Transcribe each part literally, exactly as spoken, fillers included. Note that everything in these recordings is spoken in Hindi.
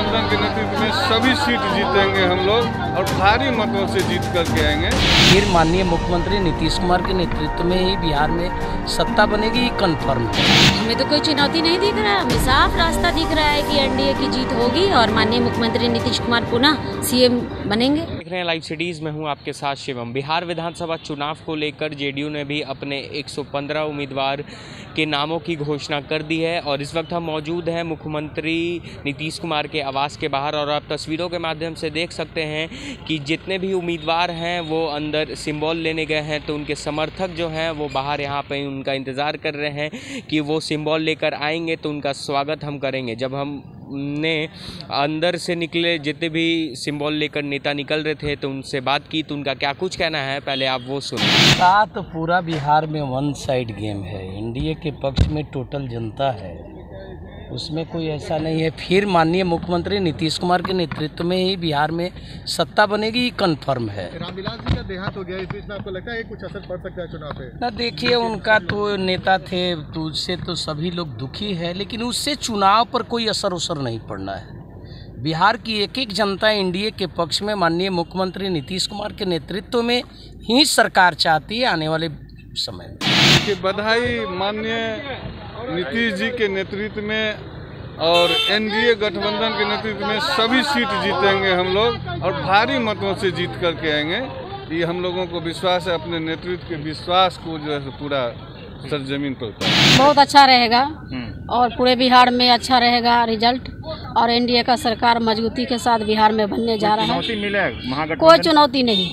गठबंधन के नेतृत्व में सभी सीट जीतेंगे हम लोग और भारी मतों से जीत करके आएंगे। फिर माननीय मुख्यमंत्री नीतीश कुमार के नेतृत्व में ही बिहार में सत्ता बनेगी, कंफर्म है। हमें तो कोई चुनौती नहीं दिख रहा है, हमें साफ रास्ता दिख रहा है कि एनडीए की जीत होगी और माननीय मुख्यमंत्री नीतीश कुमार पुनः सीएम बनेंगे। देख रहे हैं लाइव सिटीज में हूं आपके साथ शिवम। बिहार विधानसभा चुनाव को लेकर जेडीयू ने भी अपने एक सौ पंद्रह उम्मीदवार के नामों की घोषणा कर दी है और इस वक्त हम मौजूद हैं मुख्यमंत्री नीतीश कुमार के आवास के बाहर और आप तस्वीरों के माध्यम से देख सकते हैं कि जितने भी उम्मीदवार हैं वो अंदर सिंबल लेने गए हैं, तो उनके समर्थक जो हैं वो बाहर यहाँ पे उनका इंतज़ार कर रहे हैं कि वो सिंबल लेकर आएंगे तो उनका स्वागत हम करेंगे। जब हम ने अंदर से निकले जितने भी सिंबल लेकर नेता निकल रहे थे तो उनसे बात की, तो उनका क्या कुछ कहना है पहले आप वो सुनिए। का तो पूरा बिहार में वन साइड गेम है, एनडीए के पक्ष में टोटल जनता है, उसमें कोई ऐसा नहीं है। फिर माननीय मुख्यमंत्री नीतीश कुमार के नेतृत्व में ही बिहार में सत्ता बनेगी, कंफर्म है। रामविलास जी का देहांत हो गया, इस बीच में आपको लगता है कुछ असर पड़ सकता है चुनाव पे? ना देखिए, उनका तो नेता थे तो उससे तो सभी लोग दुखी है, लेकिन उससे चुनाव पर कोई असर उसर नहीं पड़ना है। बिहार की एक एक जनता एनडीए के पक्ष में माननीय मुख्यमंत्री नीतीश कुमार के नेतृत्व में ही सरकार चाहती है आने वाले समय में। कि बधाई माननीय नीतीश जी के नेतृत्व में और एनडीए गठबंधन के नेतृत्व में सभी सीट जीतेंगे हम लोग और भारी मतों से जीत करके आएंगे। ये हम लोगों को विश्वास है, अपने नेतृत्व के विश्वास को जो है पूरा सरजमीन पर उतारेंगे। बहुत अच्छा रहेगा और पूरे बिहार में अच्छा रहेगा रिजल्ट और एनडीए का सरकार मजबूती के साथ बिहार में बनने जा रहा है। चुनौती मिले, कोई चुनौती नहीं,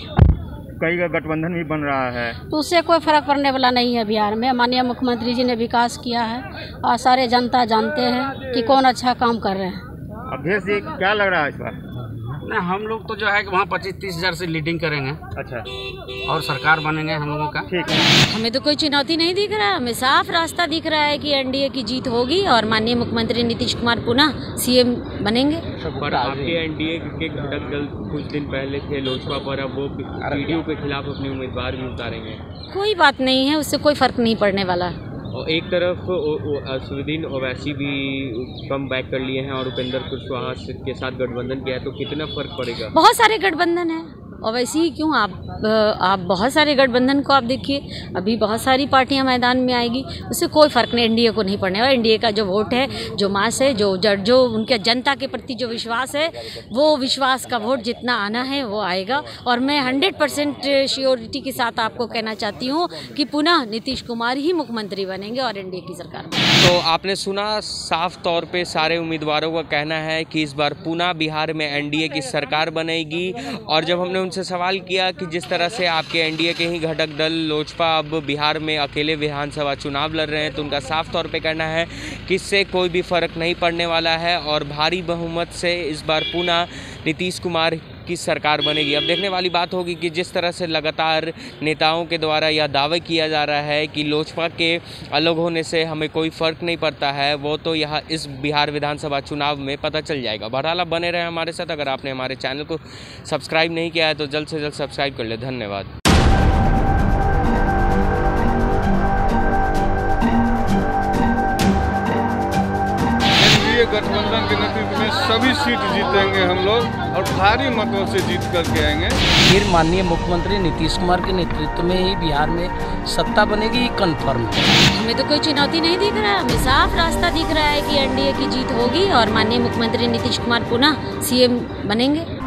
कई का गठबंधन भी बन रहा है तो उससे कोई फर्क पड़ने वाला नहीं है। बिहार में माननीय मुख्यमंत्री जी ने विकास किया है और सारे जनता जानते हैं कि कौन अच्छा काम कर रहे हैं। अभ्यर्थ जी क्या लग रहा है इस बार? ना हम लोग तो जो है कि वहाँ पच्चीस तीस हजार से लीडिंग करेंगे। अच्छा, और सरकार बनेंगे हम लोगों का। ठीक है। हमें तो कोई चुनौती नहीं दिख रहा है, हमें साफ रास्ता दिख रहा है कि एनडीए की जीत होगी और माननीय मुख्यमंत्री नीतीश कुमार पुनः सीएम बनेंगे। पर आपके एनडीए के घटक दल कुछ दिन पहले थे लोजपा पर, अब वो जेडीयू के खिलाफ अपने उम्मीदवार भी उतारेंगे। कोई बात नहीं है, उससे कोई फर्क नहीं पड़ने वाला। और एक तरफ असदुद्दीन ओवैसी भी कम बैक कर लिए हैं और उपेंद्र कुशवाहा के साथ गठबंधन किया है, तो कितना फर्क पड़ेगा? बहुत सारे गठबंधन है और वैसे ही क्यों आप आप बहुत सारे गठबंधन को आप देखिए, अभी बहुत सारी पार्टियां मैदान में आएगी, उससे कोई फर्क नहीं एनडीए को नहीं पड़ने वाला। एनडीए का जो वोट है, जो मास है, जो जो उनके जनता के प्रति जो विश्वास है, वो विश्वास का वोट जितना आना है वो आएगा। और मैं हंड्रेड परसेंट श्योरिटी के साथ आपको कहना चाहती हूँ कि पुनः नीतीश कुमार ही मुख्यमंत्री बनेंगे और एनडीए की सरकार बनेगी। तो आपने सुना, साफ तौर पे सारे उम्मीदवारों का कहना है कि इस बार पुनः बिहार में एनडीए की सरकार बनेगी। और जब हमने उनसे सवाल किया कि जिस तरह से आपके एनडीए के ही घटक दल लोजपा अब बिहार में अकेले विधानसभा चुनाव लड़ रहे हैं, तो उनका साफ तौर पे कहना है कि इससे कोई भी फर्क नहीं पड़ने वाला है और भारी बहुमत से इस बार पुनः नीतीश कुमार की सरकार बनेगी। अब देखने वाली बात होगी कि जिस तरह से लगातार नेताओं के द्वारा यह दावा किया जा रहा है कि लोजपा के अलग होने से हमें कोई फ़र्क नहीं पड़ता है, वो तो यह इस बिहार विधानसभा चुनाव में पता चल जाएगा। बहरहाल बने रहे हमारे साथ। अगर आपने हमारे चैनल को सब्सक्राइब नहीं किया है तो जल्द से जल्द सब्सक्राइब कर ले। धन्यवाद। गठबंधन के नेतृत्व में सभी सीट जीतेंगे हम लोग और भारी मतों से जीत करके आएंगे। फिर माननीय मुख्यमंत्री नीतीश कुमार के नेतृत्व में ही बिहार में सत्ता बनेगी, कंफर्म है। हमें तो कोई चुनौती नहीं दिख रहा है, हमें साफ रास्ता दिख रहा है कि एनडीए की जीत होगी और माननीय मुख्यमंत्री नीतीश कुमार पुनः सीएम बनेंगे।